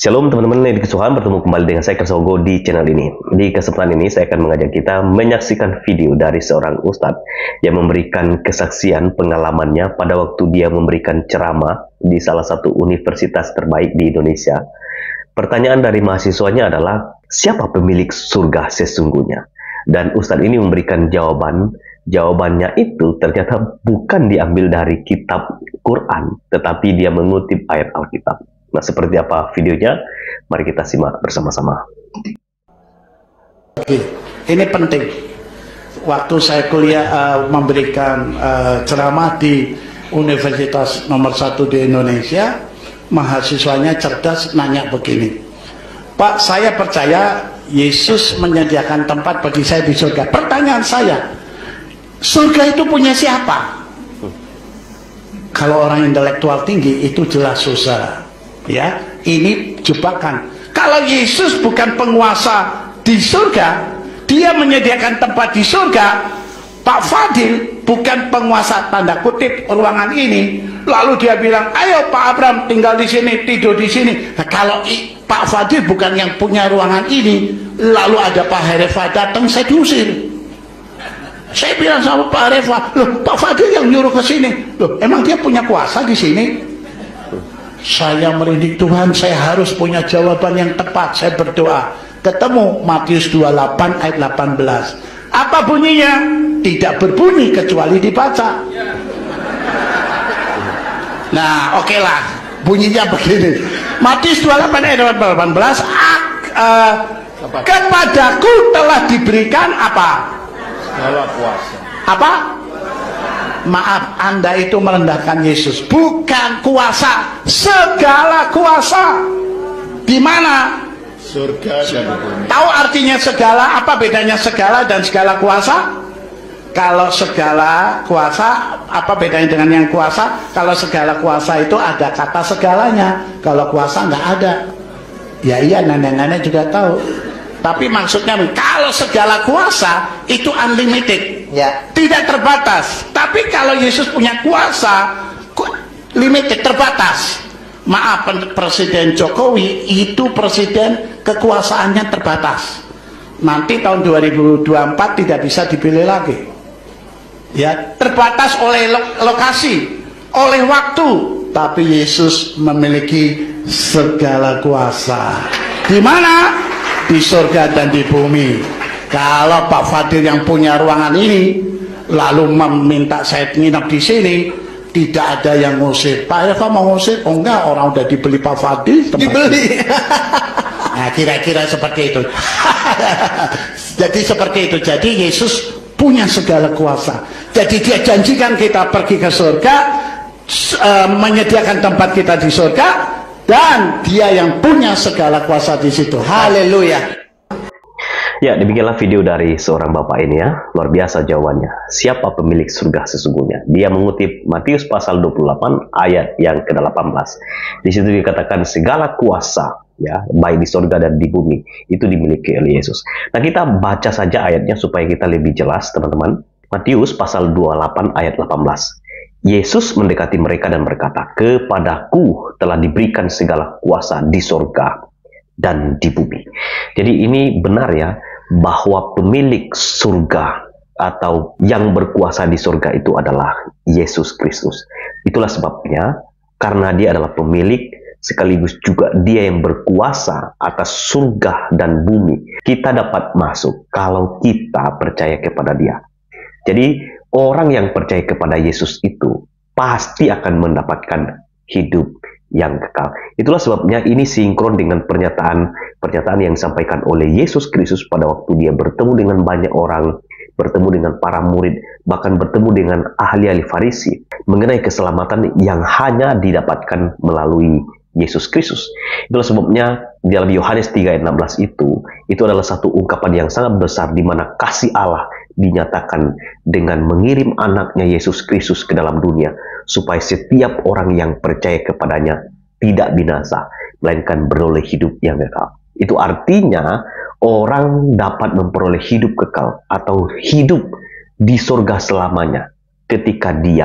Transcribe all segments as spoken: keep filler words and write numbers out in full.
Shalom teman-teman yang dikasih, bertemu kembali dengan saya Kersogo di channel ini. Di kesempatan ini saya akan mengajak kita menyaksikan video dari seorang ustadz yang memberikan kesaksian pengalamannya pada waktu dia memberikan ceramah di salah satu universitas terbaik di Indonesia. Pertanyaan dari mahasiswanya adalah, siapa pemilik surga sesungguhnya? Dan ustadz ini memberikan jawaban. Jawabannya itu ternyata bukan diambil dari kitab Quran, tetapi dia mengutip ayat Alkitab. Nah, seperti apa videonya? Mari kita simak bersama-sama. Oke, ini penting. Waktu saya kuliah uh, memberikan uh, ceramah di universitas nomor satu di Indonesia, mahasiswanya cerdas nanya begini, Pak, saya percaya Yesus menyediakan tempat bagi saya di surga. Pertanyaan saya, surga itu punya siapa? Kalau orang intelektual tinggi itu jelas susah. Ya, ini jebakan. Kalau Yesus bukan penguasa di surga, dia menyediakan tempat di surga. Pak Fadil bukan penguasa tanda kutip ruangan ini, lalu dia bilang, ayo Pak Abraham tinggal di sini, tidur di sini. Nah, kalau i, Pak Fadil bukan yang punya ruangan ini, lalu ada Pak Herefa datang, saya diusir. Saya bilang sama Pak Herefa, loh Pak Fadil yang nyuruh ke sini, loh emang dia punya kuasa di sini? Saya merinding, Tuhan, saya harus punya jawaban yang tepat. Saya berdoa, ketemu Matius dua puluh delapan ayat delapan belas. Apa bunyinya? Tidak berbunyi kecuali dibaca. Nah, oke okay lah, bunyinya begini. Matius dua puluh delapan ayat delapan belas, uh, kepadaku telah diberikan apa? Segala kuasa. Apa? Maaf, Anda itu merendahkan Yesus. Bukan kuasa, segala kuasa. Di mana? Surga dan bumi. Tahu artinya segala? Apa bedanya segala dan segala kuasa? Kalau segala kuasa, apa bedanya dengan yang kuasa? Kalau segala kuasa itu ada kata segalanya. Kalau kuasa nggak ada. Ya iya, nenek-nenek juga tahu. Tapi maksudnya, kalau segala kuasa itu unlimited, ya, tidak terbatas. Tapi kalau Yesus punya kuasa, limited, terbatas. Maaf, Presiden Jokowi itu presiden kekuasaannya terbatas. Nanti tahun dua ribu dua puluh empat tidak bisa dipilih lagi. Ya, terbatas oleh lo lokasi, oleh waktu. Tapi Yesus memiliki segala kuasa. Di mana? Di surga dan di bumi. Kalau Pak Fadil yang punya ruangan ini lalu meminta saya nginep di sini, tidak ada yang ngusir. Pak Eva mau ngusir? Oh enggak, orang udah dibeli Pak Fadil. Dibeli. Nah, kira-kira seperti itu. Jadi seperti itu. Jadi Yesus punya segala kuasa. Jadi dia janjikan kita pergi ke surga, uh, menyediakan tempat kita di surga. Dan dia yang punya segala kuasa di situ. Haleluya. Ya, demikianlah video dari seorang bapak ini ya. Luar biasa jawabannya. Siapa pemilik surga sesungguhnya? Dia mengutip Matius pasal dua puluh delapan ayat yang ke delapan belas. Di situ dikatakan segala kuasa, ya, baik di surga dan di bumi, itu dimiliki oleh Yesus. Nah, kita baca saja ayatnya supaya kita lebih jelas, teman-teman. Matius pasal dua puluh delapan ayat delapan belas. Yesus mendekati mereka dan berkata, kepadaku telah diberikan segala kuasa di surga dan di bumi. Jadi ini benar ya, bahwa pemilik surga atau yang berkuasa di surga itu adalah Yesus Kristus. Itulah sebabnya, karena dia adalah pemilik, sekaligus juga dia yang berkuasa atas surga dan bumi. Kita dapat masuk kalau kita percaya kepada dia. Jadi orang yang percaya kepada Yesus itu pasti akan mendapatkan hidup yang kekal. Itulah sebabnya ini sinkron dengan pernyataan pernyataan yang disampaikan oleh Yesus Kristus pada waktu dia bertemu dengan banyak orang, bertemu dengan para murid, bahkan bertemu dengan ahli-ahli Farisi mengenai keselamatan yang hanya didapatkan melalui Yesus Kristus. Itulah sebabnya di dalam Yohanes tiga ayat enam belas itu, itu adalah satu ungkapan yang sangat besar di mana kasih Allah dinyatakan dengan mengirim anaknya Yesus Kristus ke dalam dunia supaya setiap orang yang percaya kepadanya tidak binasa, melainkan beroleh hidup yang kekal. Itu artinya orang dapat memperoleh hidup kekal atau hidup di surga selamanya ketika dia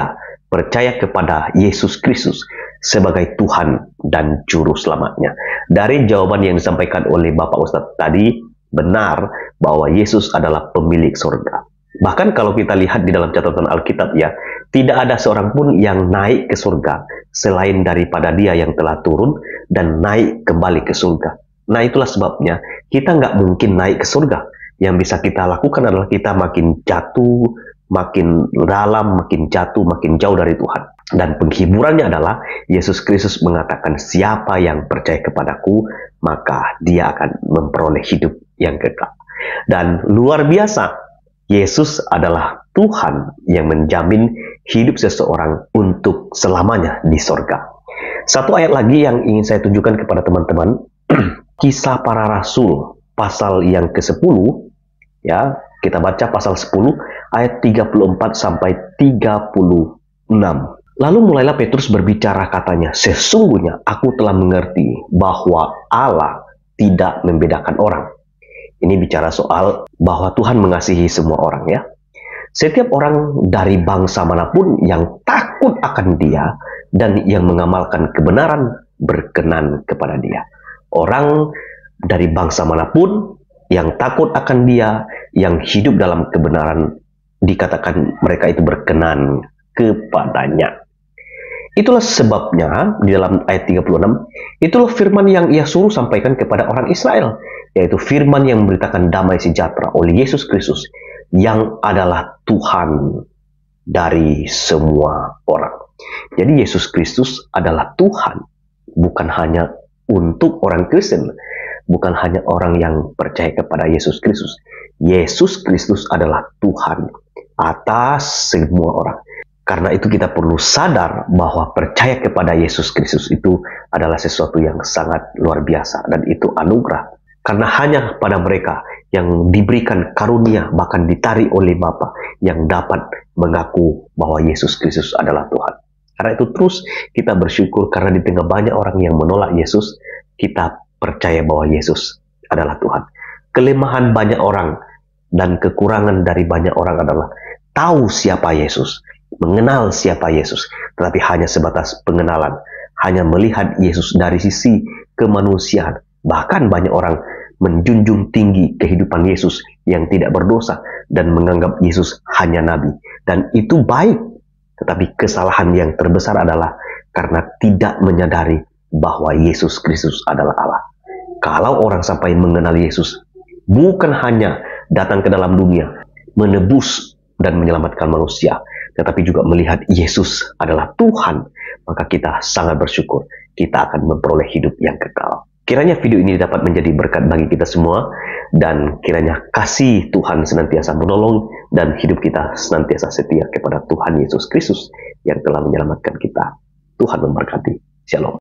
percaya kepada Yesus Kristus sebagai Tuhan dan Juru Selamatnya. Dari jawaban yang disampaikan oleh Bapak Ustadz tadi, benar bahwa Yesus adalah pemilik surga. Bahkan kalau kita lihat di dalam catatan Alkitab ya, tidak ada seorang pun yang naik ke surga selain daripada Dia yang telah turun dan naik kembali ke surga. Nah, itulah sebabnya kita nggak mungkin naik ke surga. Yang bisa kita lakukan adalah kita makin jatuh, makin dalam, makin jatuh, makin jauh dari Tuhan. Dan penghiburannya adalah Yesus Kristus mengatakan, siapa yang percaya kepadaku, maka dia akan memperoleh hidup yang kekal. Dan luar biasa, Yesus adalah Tuhan yang menjamin hidup seseorang untuk selamanya di sorga. Satu ayat lagi yang ingin saya tunjukkan kepada teman-teman, Kisah Para Rasul pasal yang kesepuluh, ya, kita baca pasal sepuluh ayat tiga puluh empat sampai tiga puluh enam. Lalu mulailah Petrus berbicara, katanya, sesungguhnya aku telah mengerti bahwa Allah tidak membedakan orang. Ini bicara soal bahwa Tuhan mengasihi semua orang, ya. Setiap orang dari bangsa manapun yang takut akan Dia dan yang mengamalkan kebenaran berkenan kepada Dia. Orang dari bangsa manapun yang takut akan Dia, yang hidup dalam kebenaran, dikatakan mereka itu berkenan kepadanya. Itulah sebabnya di dalam ayat tiga puluh enam, itulah firman yang Ia suruh sampaikan kepada orang Israel, yaitu firman yang memberitakan damai sejahtera oleh Yesus Kristus, yang adalah Tuhan dari semua orang. Jadi Yesus Kristus adalah Tuhan, bukan hanya untuk orang Kristen, bukan hanya orang yang percaya kepada Yesus Kristus. Yesus Kristus adalah Tuhan atas semua orang. Karena itu kita perlu sadar bahwa percaya kepada Yesus Kristus itu adalah sesuatu yang sangat luar biasa, dan itu anugerah. Karena hanya pada mereka yang diberikan karunia, bahkan ditarik oleh Bapa, yang dapat mengaku bahwa Yesus Kristus adalah Tuhan. Karena itu terus kita bersyukur, karena di tengah banyak orang yang menolak Yesus, kita percaya bahwa Yesus adalah Tuhan. Kelemahan banyak orang dan kekurangan dari banyak orang adalah tahu siapa Yesus, mengenal siapa Yesus, tetapi hanya sebatas pengenalan, hanya melihat Yesus dari sisi kemanusiaan. Bahkan banyak orang menjunjung tinggi kehidupan Yesus yang tidak berdosa dan menganggap Yesus hanya nabi. Dan itu baik, tetapi kesalahan yang terbesar adalah karena tidak menyadari bahwa Yesus Kristus adalah Allah. Kalau orang sampai mengenal Yesus, bukan hanya datang ke dalam dunia, menebus dan menyelamatkan manusia, tetapi juga melihat Yesus adalah Tuhan, maka kita sangat bersyukur, kita akan memperoleh hidup yang kekal. Kiranya video ini dapat menjadi berkat bagi kita semua, dan kiranya kasih Tuhan senantiasa menolong, dan hidup kita senantiasa setia kepada Tuhan Yesus Kristus yang telah menyelamatkan kita. Tuhan memberkati. Shalom.